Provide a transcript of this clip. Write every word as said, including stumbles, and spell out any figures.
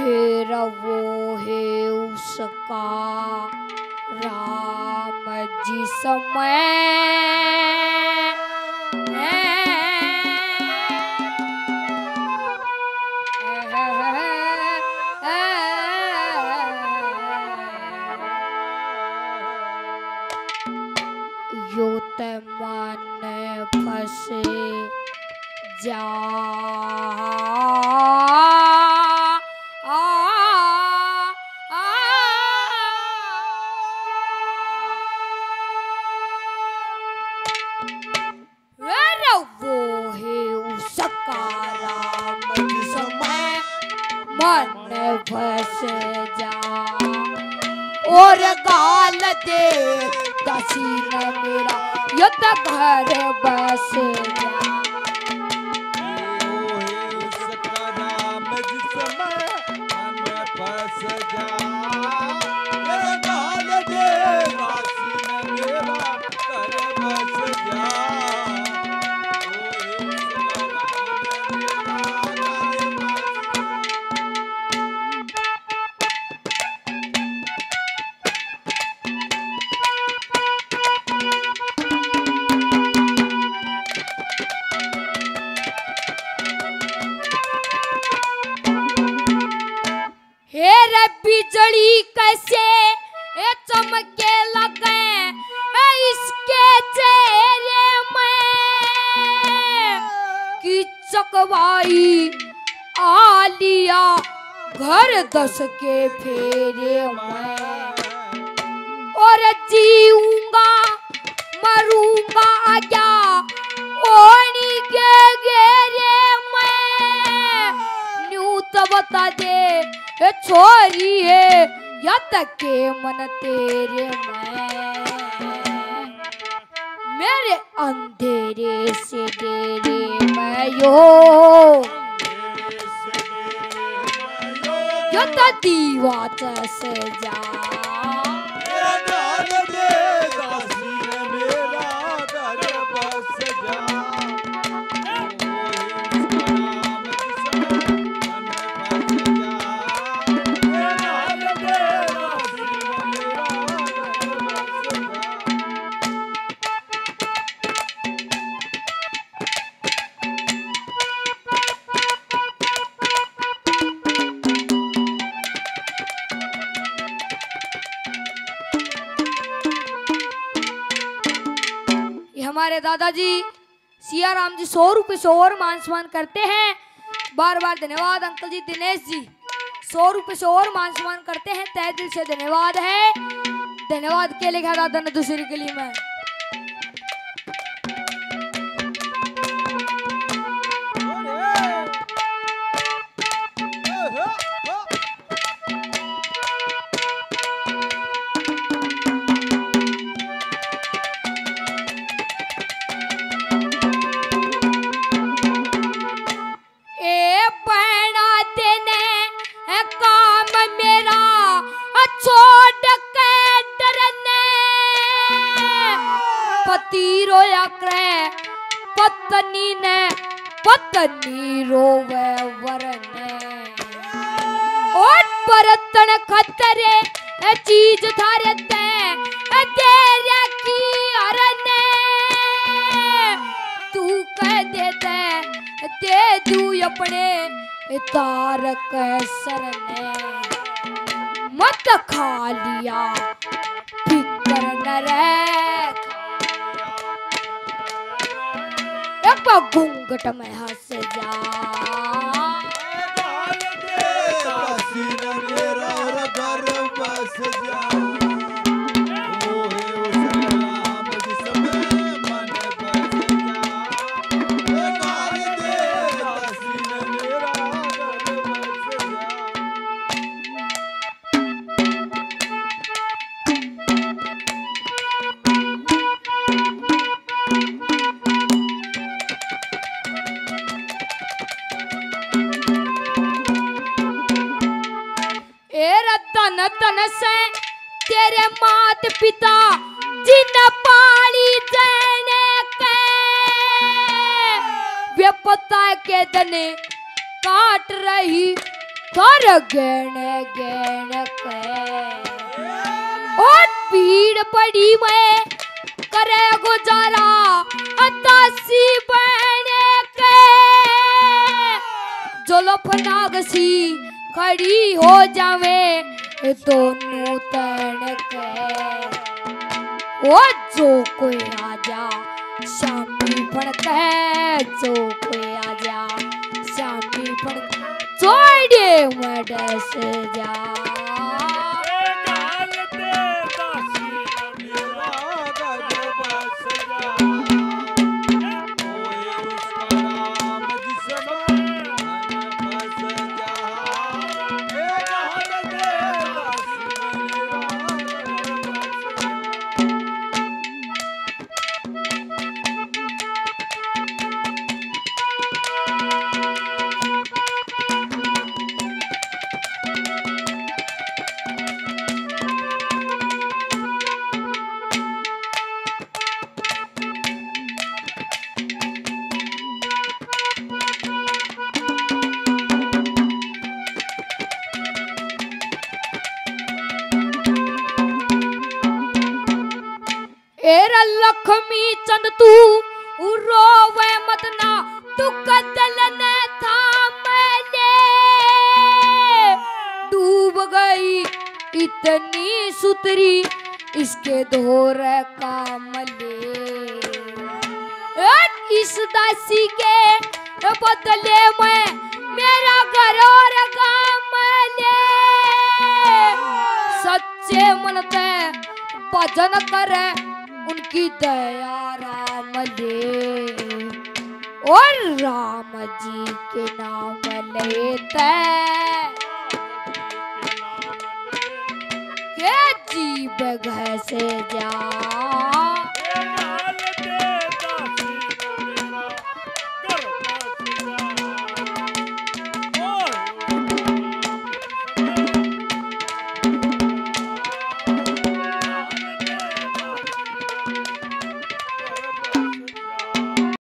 हेरा वो है उसका राम जी समय यो ते मन फसे जा मन फस जा और गाल दे दसीन मेरा यो तो घर बस जा उसका नाम जिसमें मन फस जा ये गाल दे दसीन मेरा घर बस जा बिजली कैसे ए चमके लगे ए इसके चेहरे में कि चकवाई आलिया घर दस के फेरे में और जीऊंगा मरूंगा आज्ञा ओनी के घेरे में न्यू तो बता दे छोरी है या तक के मन तेरे में मेरे अंधेरे से डेरे में यो यो तो दीवा तस जा हमारे दादाजी सिया राम जी सौ रुपये से और मान सम्मान करते हैं। बार बार धन्यवाद अंकल जी। दिनेश जी सौ रुपये से और मान सम्मान करते हैं, तहे दिल से धन्यवाद है। धन्यवाद के लिखा दादा ने दूसरी के लिए मैं पति रोया करे पत्नी ने पत्नी रोवे वरने और बर्तन खतरे चीज थारे ते तेरे की अरने तू कह देते दे दू अपने तारक सरने मत खा लिया फिकर न रहे घूंघट में हंस जा मेरा घर बस जा तन तन से तेरे मात पिता जिन पाली देने के वे पता के दने काट रही थोर गण गण के और भीड़ पड़ी मैं करे गुजारा अतासी बने के जुल्फ नागसी खड़ी हो जावे दोनों तन के ओ जो कोई आजा शामी पण के जो कोई आजा शामी पण छोड़े मडस जा एरा लक्ष्मी चंद तू रोवे मत ना तू कदल ने थाम ले डूब गई इतनी सुतरी इसके धोर काम ले इस दासी के बदले में मेरा घर और काम ले सच्चे मन से भजन करे उनकी दया राम ले और राम जी के नाम लेते के जीव घर से जा